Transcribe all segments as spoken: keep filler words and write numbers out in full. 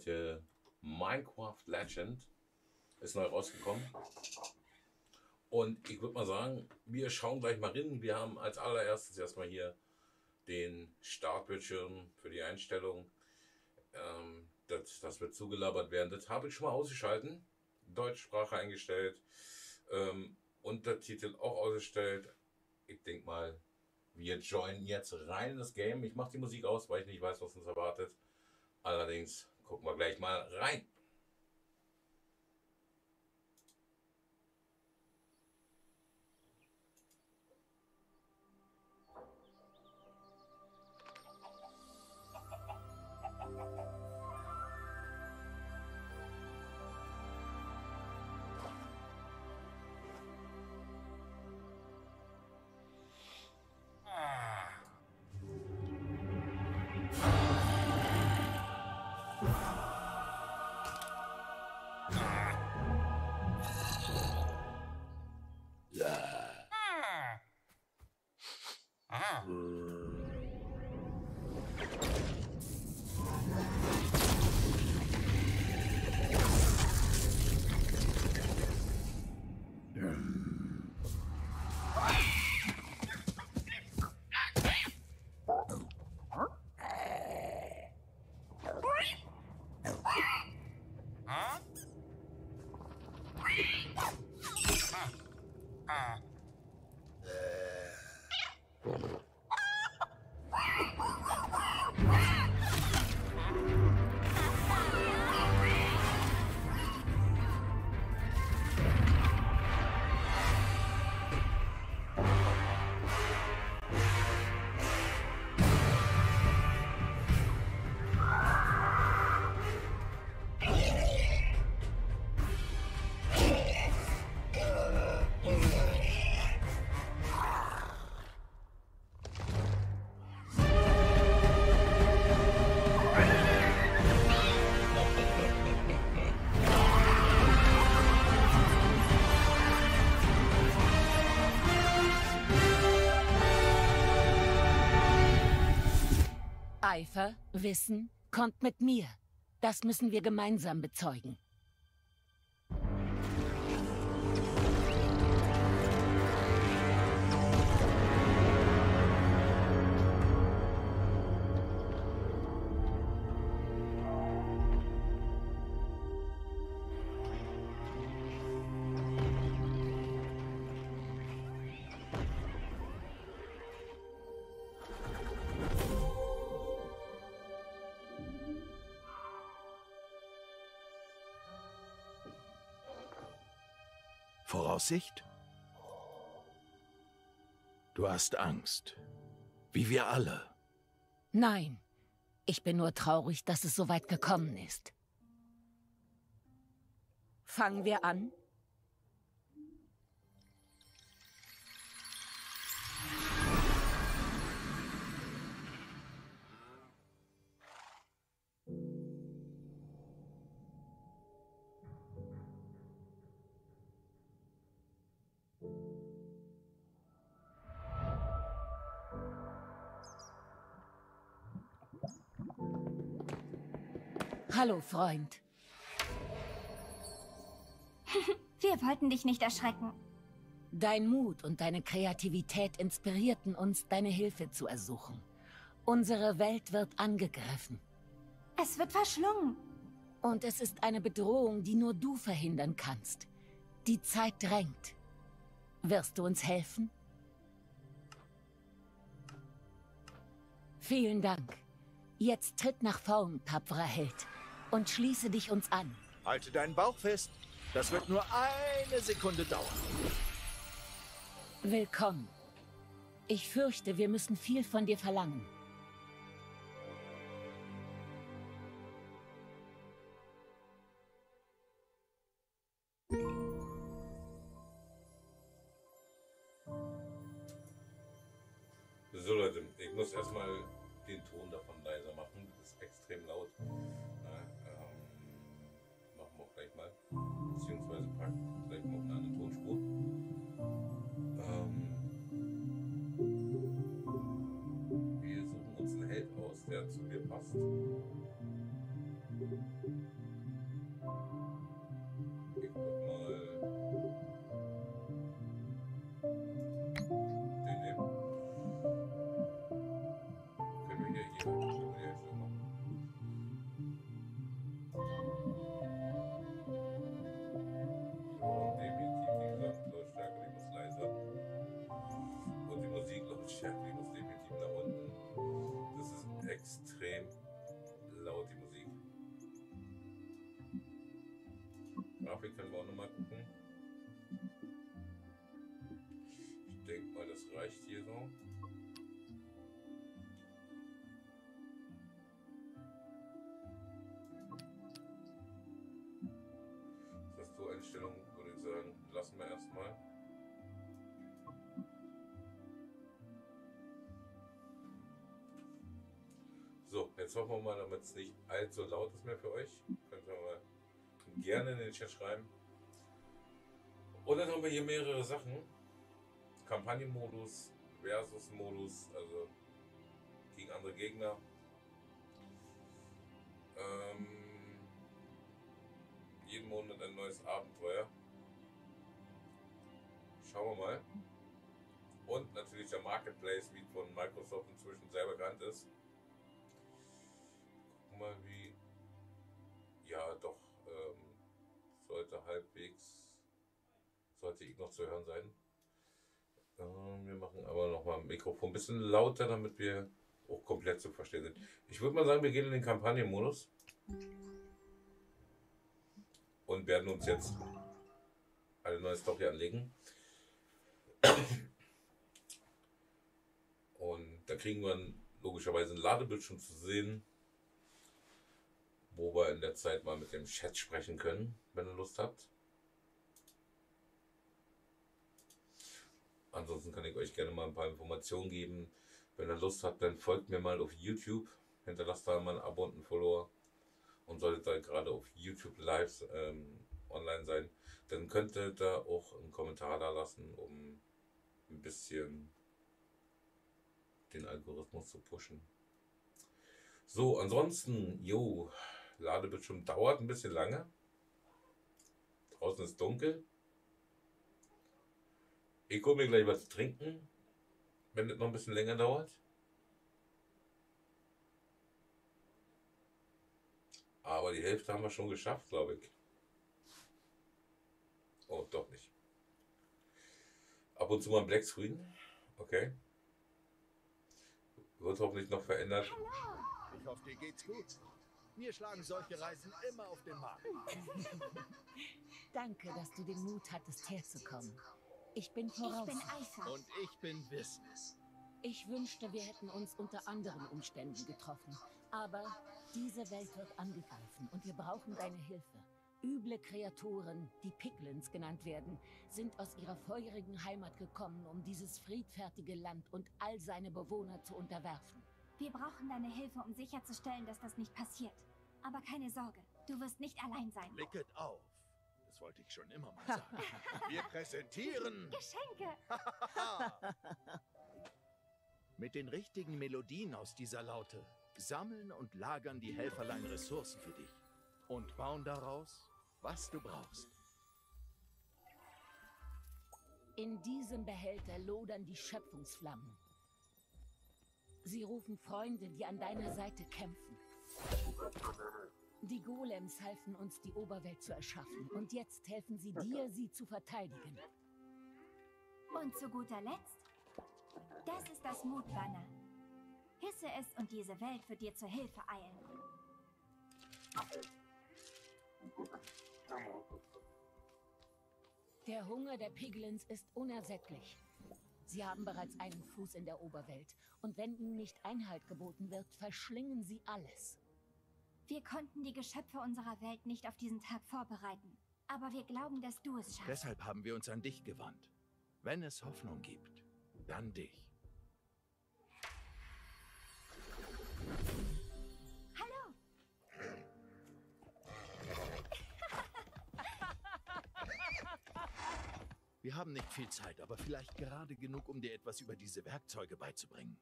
heute Minecraft Legend. Ist neu rausgekommen. Und ich würde mal sagen, wir schauen gleich mal rein. Wir haben als allererstes erstmal hier den Startbildschirm für die Einstellung. Ähm, das, das wird zugelabert werden. Das habe ich schon mal ausgeschalten. Deutschsprache eingestellt. Ähm, Untertitel auch ausgestellt. Ich denke mal, wir joinen jetzt rein in das Game. Ich mache die Musik aus, weil ich nicht weiß, was uns erwartet. Allerdings gucken wir gleich mal rein. Eifer, Wissen, kommt mit mir. Das müssen wir gemeinsam bezeugen. Voraussicht? Du hast Angst. Wie wir alle. Nein, ich bin nur traurig, dass es so weit gekommen ist. Fangen wir an? Hallo, Freund. Wir wollten dich nicht erschrecken. Dein Mut und deine Kreativität inspirierten uns, deine Hilfe zu ersuchen. Unsere Welt wird angegriffen. Es wird verschlungen. Und es ist eine Bedrohung, die nur du verhindern kannst. Die Zeit drängt. Wirst du uns helfen? Vielen Dank. Jetzt tritt nach vorn, tapferer Held. Und schließe dich uns an. Halte deinen Bauch fest. Das wird nur eine Sekunde dauern. Willkommen. Ich fürchte, wir müssen viel von dir verlangen. So Leute, ich muss erstmal den Ton davon leiser machen. Das ist extrem laut. Na, ähm, machen wir auch gleich mal. Beziehungsweise packen gleich mal auf eine andere Tonspur. Ähm, wir suchen uns einen Held aus, der zu mir passt. Kaffee können wir auch noch mal gucken. Ich denke mal, das reicht hier so. Einstellung würde ich sagen, lassen wir erstmal. So, jetzt hoffen wir mal, damit es nicht allzu laut ist mehr für euch. Könnt ihr mal gerne in den Chat schreiben. Und dann haben wir hier mehrere Sachen. Kampagnenmodus, Versus-Modus, also gegen andere Gegner. Ähm, jeden Monat ein neues Abenteuer. Schauen wir mal. Und natürlich der Marketplace, wie von Microsoft inzwischen sehr bekannt ist. Gucken wir mal, wie. Ja, doch. Ähm, sollte halbwegs. Sollte ich noch zu hören sein. Ähm, wir machen aber noch mal ein Mikrofon ein bisschen lauter, damit wir auch komplett zu verstehen sind. Ich würde mal sagen, wir gehen in den Kampagnenmodus. Und werden uns jetzt eine neue Story anlegen. Und da kriegen wir logischerweise einen Ladebildschirm zu sehen, wo wir in der Zeit mal mit dem Chat sprechen können, wenn ihr Lust habt. Ansonsten kann ich euch gerne mal ein paar Informationen geben. Wenn ihr Lust habt, dann folgt mir mal auf YouTube. Hinterlasst da mal ein Abo und ein Follower. Und solltet ihr gerade auf YouTube live ähm, online sein, dann könnt ihr da auch einen Kommentar da lassen, um ein bisschen den Algorithmus zu pushen. So, ansonsten, jo, Ladebildschirm dauert ein bisschen lange. Draußen ist dunkel. Ich hole mir gleich was zu trinken, wenn das noch ein bisschen länger dauert. Aber die Hälfte haben wir schon geschafft, glaube ich. Oh, doch nicht. Ab und zu mal ein Black Screen. Okay. Wird hoffentlich noch verändert. Ich hoffe, dir geht's gut. Mir schlagen solche Reisen immer auf den Magen. Danke, dass du den Mut hattest, herzukommen. Ich bin voraus. Ich bin Eifer. Und ich bin Wissen. Ich wünschte, wir hätten uns unter anderen Umständen getroffen. Aber diese Welt wird angegriffen und wir brauchen deine Hilfe. Üble Kreaturen, die Piglins genannt werden, sind aus ihrer feurigen Heimat gekommen, um dieses friedfertige Land und all seine Bewohner zu unterwerfen. Wir brauchen deine Hilfe, um sicherzustellen, dass das nicht passiert. Aber keine Sorge, du wirst nicht allein sein. Blicket auf. Das wollte ich schon immer mal sagen. Wir präsentieren Geschenke! mit den richtigen Melodien aus dieser Laute sammeln und lagern die Helferlein Ressourcen für dich und bauen daraus, was du brauchst. In diesem Behälter lodern die Schöpfungsflammen. Sie rufen Freunde, die an deiner Seite kämpfen. Die Golems halfen uns, die Oberwelt zu erschaffen. Und jetzt helfen sie dir, sie zu verteidigen. Und zu guter Letzt, das ist das Mutbanner. Hisse es und diese Welt wird dir zur Hilfe eilen. Der Hunger der Piglins ist unersättlich. Sie haben bereits einen Fuß in der Oberwelt. Und wenn ihnen nicht Einhalt geboten wird, verschlingen sie alles. Wir konnten die Geschöpfe unserer Welt nicht auf diesen Tag vorbereiten. Aber wir glauben, dass du es schaffst. Deshalb haben wir uns an dich gewandt. Wenn es Hoffnung gibt, dann dich. Hallo! Wir haben nicht viel Zeit, aber vielleicht gerade genug, um dir etwas über diese Werkzeuge beizubringen.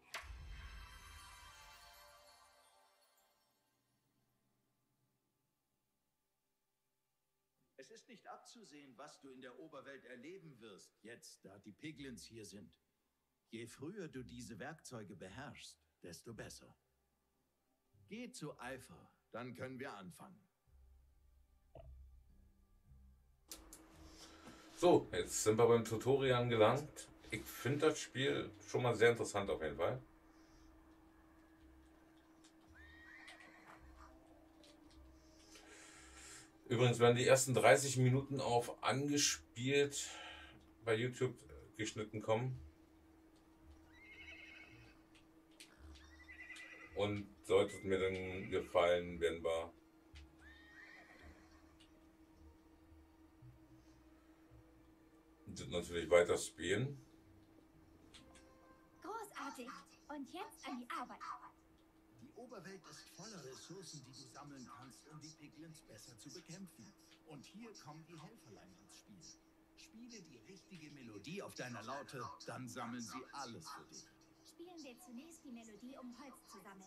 Es ist nicht abzusehen, was du in der Oberwelt erleben wirst, jetzt, da die Piglins hier sind. Je früher du diese Werkzeuge beherrschst, desto besser. Geh zu Eifer, dann können wir anfangen. So, jetzt sind wir beim Tutorial angelangt. Ich finde das Spiel schon mal sehr interessant auf jeden Fall. Übrigens werden die ersten dreißig Minuten auf angespielt bei YouTube geschnitten kommen. Und sollte es mir dann gefallen, werden wir das natürlich weiter spielen. Großartig. Und jetzt an die Arbeit. Die Oberwelt ist voller Ressourcen, die du sammeln kannst, um die Piglins besser zu bekämpfen. Und hier kommen die Helferlein ins Spiel. Spiele die richtige Melodie auf deiner Laute, dann sammeln sie alles für dich. Spielen wir zunächst die Melodie, um Holz zu sammeln.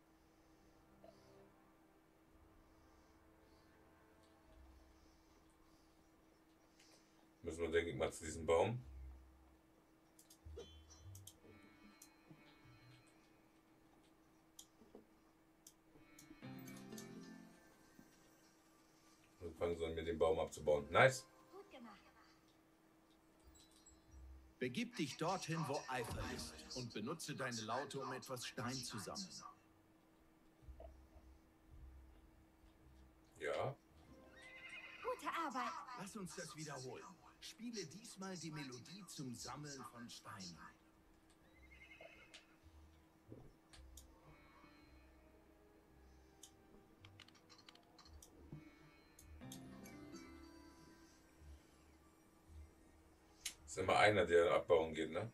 Müssen wir, denke ich, mal zu diesem Baum. Und fangen sollen wir den Baum abzubauen. Nice. Gut gemacht. Begib dich dorthin, wo Eifer ist, und benutze deine Laute, um etwas Stein zu sammeln. Ja. Gute Arbeit. Lass uns das wiederholen. Spiele diesmal die Melodie zum Sammeln von Steinen. Ist immer einer, der abbauen geht, ne?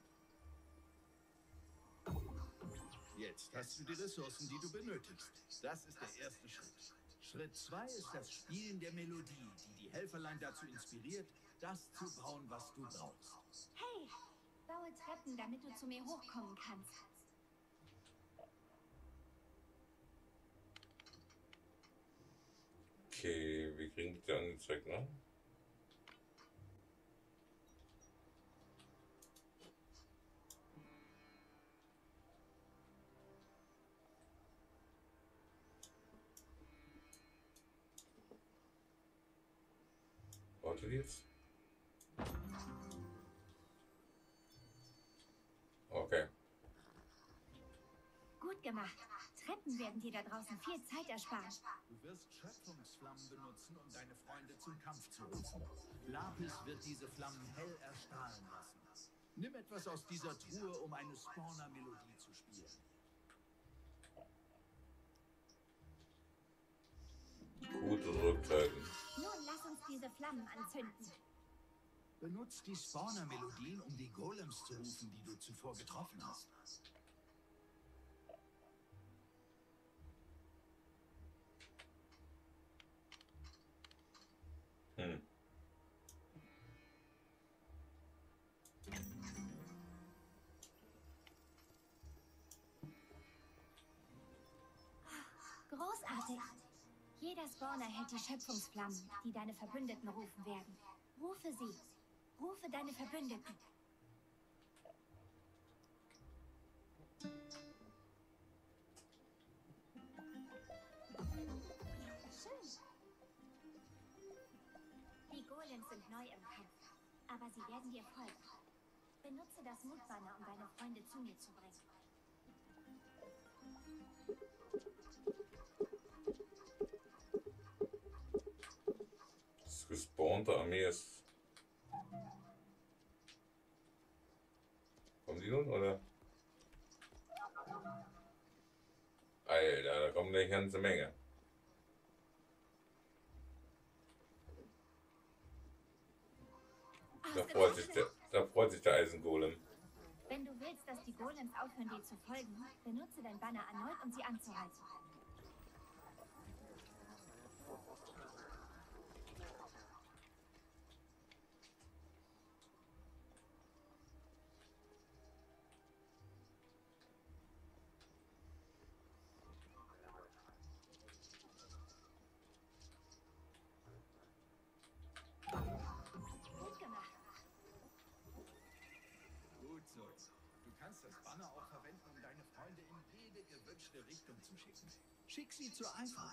Jetzt hast du die Ressourcen, die du benötigst. Das ist der erste Schritt. Schritt zwei ist das Spielen der Melodie, die die Helferlein dazu inspiriert, das zu bauen, was du brauchst. Hey, baue Treppen, damit du zu mir hochkommen kannst. Okay, wir kriegen die angezeigt, ne? Warte jetzt. Okay. Gut gemacht. Treppen werden dir da draußen viel Zeit ersparen. Du wirst Schöpfungsflammen benutzen, um deine Freunde zum Kampf zu rufen. Lapis wird diese Flammen hell erstrahlen lassen. Nimm etwas aus dieser Truhe, um eine Spawner-Melodie zu spielen. Gut zurückhalten. Nun lass uns diese Flammen anzünden. Benutz die Spawner-Melodien, um die Golems zu rufen, die du zuvor getroffen hast. Hm. Großartig. Jeder Spawner hält die Schöpfungsflammen, die deine Verbündeten rufen werden. Rufe sie. Rufe deine Verbündeten. Schön. Die Golems sind neu im Kampf, aber sie werden dir folgen. Benutze das Mutbanner, um deine Freunde zu mir zu bringen. Das gespawnte Armee ist. Kommen die nun, oder? Alter, da kommt eine ganze Menge. Da freut sich der, da freut sich der Eisengolem. Wenn du willst, dass die Golems aufhören, dir zu folgen, benutze dein Banner erneut, um sie anzuhalten. Gut gemacht. Gut so. Du kannst das Banner auch verwenden, um deine Freunde in jede gewünschte Richtung zu schicken. Schick sie zu Eifer.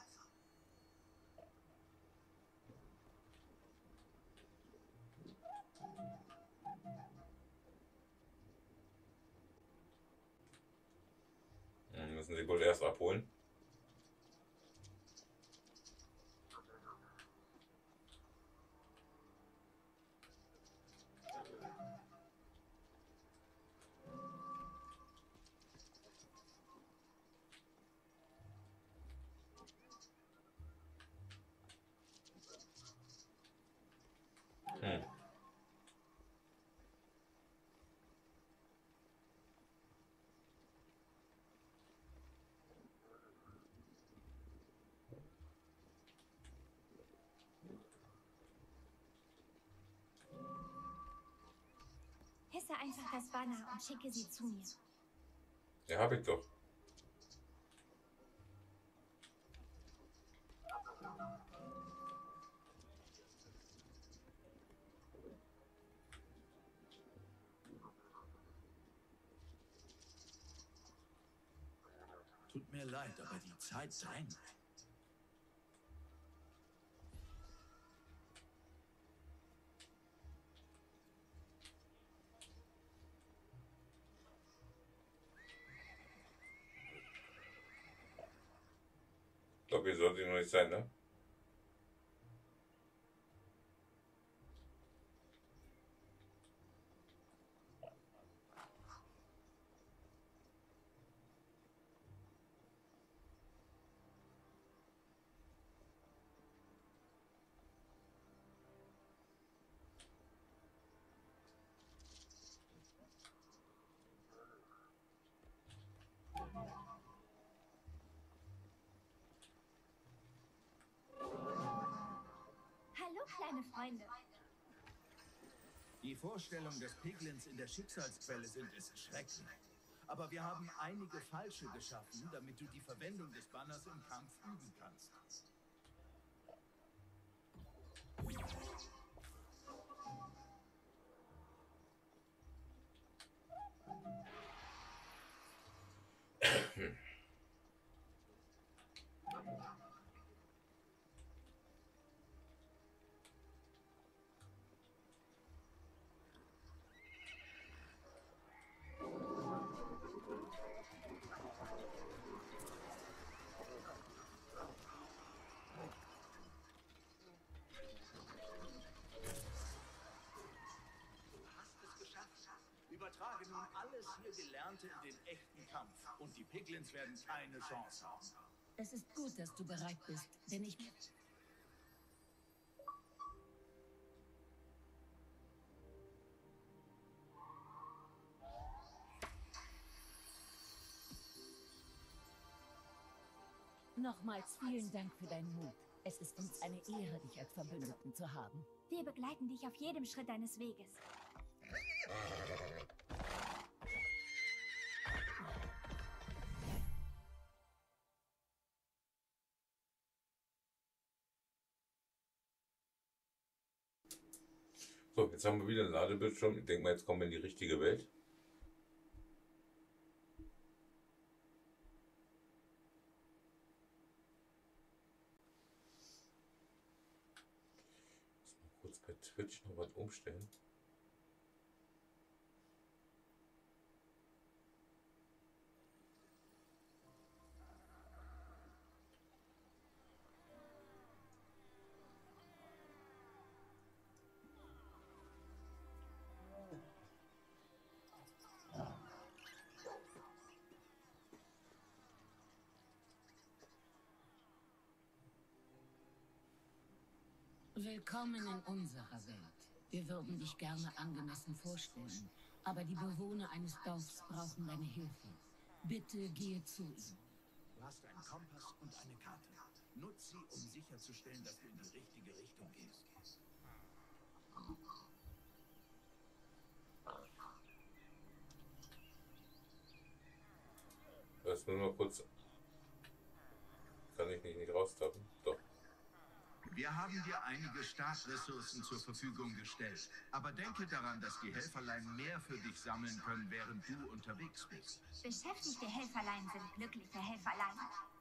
Dann müssen sie wohl erst abholen. einfach das Banner und schicke sie zu mir. Ja, hab ich doch. Tut mir leid, aber die Zeit drängt. Ich glaube, hier sollte noch nicht sein, ne? Hallo, kleine Freunde. Die Vorstellung, dass Piglins in der Schicksalsquelle sind, ist schrecklich. Aber wir haben einige falsche geschaffen, damit du die Verwendung des Banners im Kampf üben kannst. Übertrage nun alles hier Gelernte in den echten Kampf und die Piglins werden keine Chance haben. Es ist gut, dass du bereit bist, denn ich... Nochmals vielen Dank für deinen Mut. Es ist uns eine Ehre, dich als Verbündeten zu haben. Wir begleiten dich auf jedem Schritt deines Weges. So, jetzt haben wir wieder einen Ladebildschirm. Ich denke mal, jetzt kommen wir in die richtige Welt. Kurz bei Twitch noch was umstellen. Willkommen in unserer Welt. Wir würden dich gerne angemessen vorstellen, aber die Bewohner eines Dorfs brauchen deine Hilfe. Bitte gehe zu ihnen. Du hast einen Kompass und eine Karte. Nutz sie, um sicherzustellen, dass du in die richtige Richtung gehst. Das nur noch kurz. Kann ich nicht, nicht raustappen? Doch. Wir haben dir einige Startressourcen zur Verfügung gestellt. Aber denke daran, dass die Helferlein mehr für dich sammeln können, während du unterwegs bist. Beschäftigte Helferlein sind glückliche Helferlein.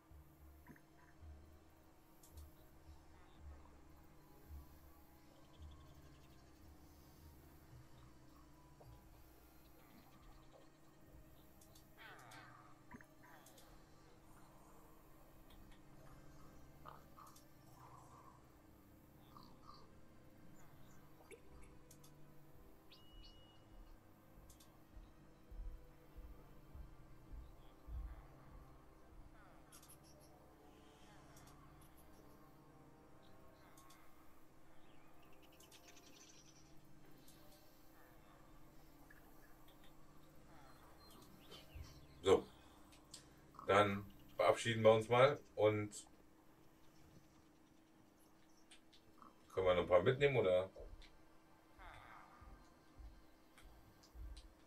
So. Dann verabschieden wir uns mal und können wir noch ein paar mitnehmen oder?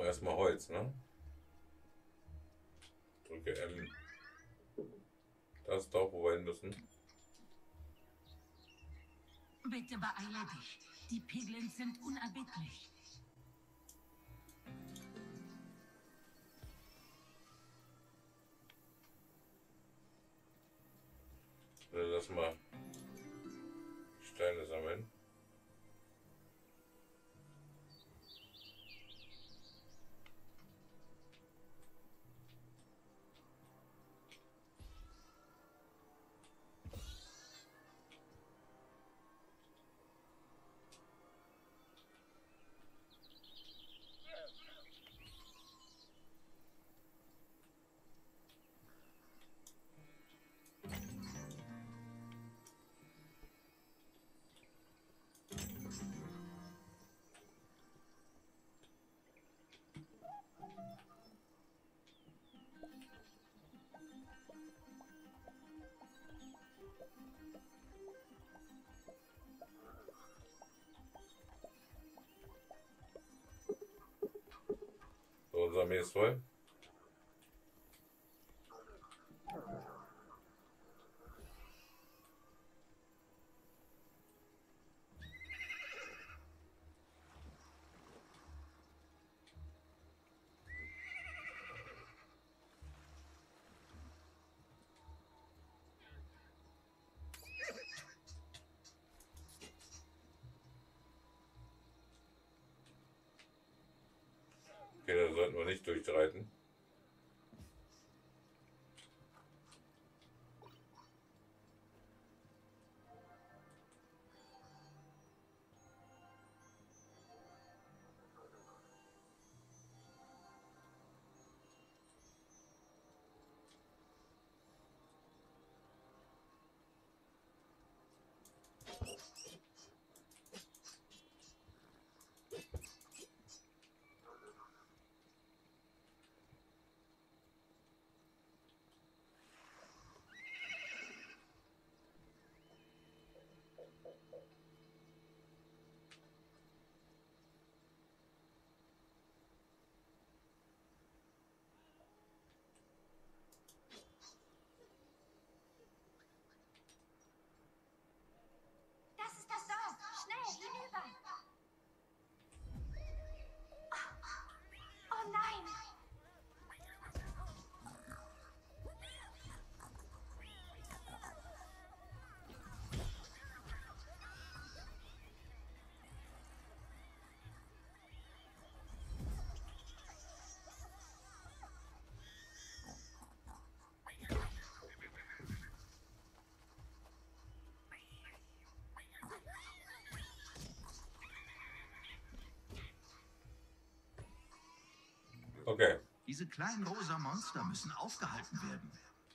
erstmal Holz, ne? Drücke M. Das ist doch, wo wir hin müssen. Bitte beeile dich. Die Piglins sind unerbittlich. Lass mal Steine sammeln. So, unser Armee ist voll. Okay, da sollten wir nicht durchreiten. Das ist das Dorf. Schnell, hinüber. Oh nein. Okay. Diese kleinen rosa Monster müssen aufgehalten werden.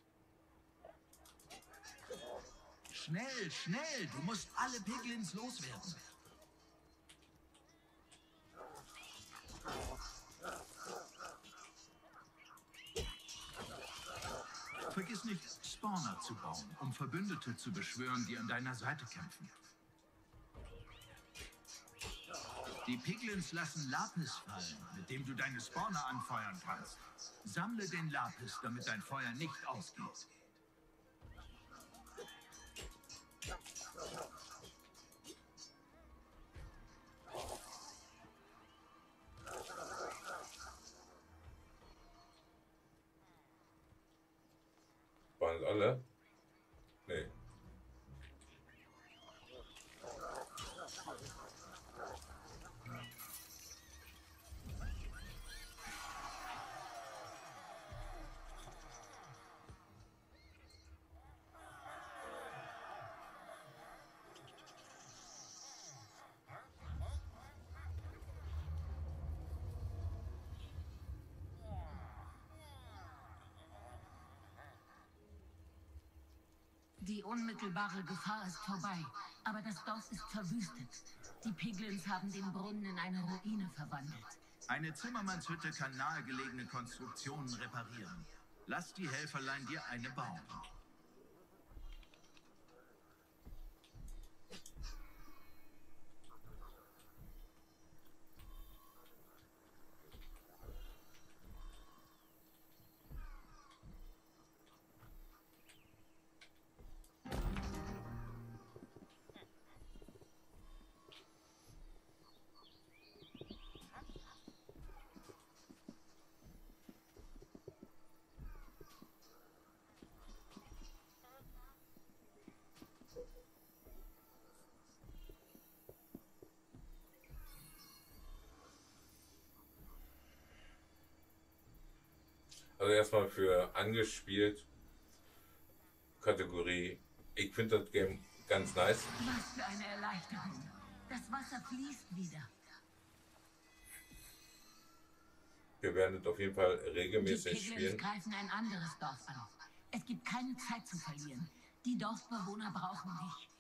Schnell, schnell! Du musst alle Piglins loswerden. Vergiss nicht, Spawner zu bauen, um Verbündete zu beschwören, die an deiner Seite kämpfen. Die Piglins lassen Lapis fallen, mit dem du deine Spawner anfeuern kannst. Sammle den Lapis, damit dein Feuer nicht ausgeht. Waren es alle? Nee. Die unmittelbare Gefahr ist vorbei, aber das Dorf ist verwüstet. Die Piglins haben den Brunnen in eine Ruine verwandelt. Eine Zimmermannshütte kann nahegelegene Konstruktionen reparieren. Lass die Helferlein dir eine bauen. Also erstmal für angespielt Kategorie. Ich finde das Game ganz nice. Was für eine Erleichterung. Das Wasser fließt wieder. Wir werden es auf jeden Fall Die regelmäßig Piglins spielen. greifen ein anderes Dorf an. Es gibt keine Zeit zu verlieren. Die Dorfbewohner brauchen dich.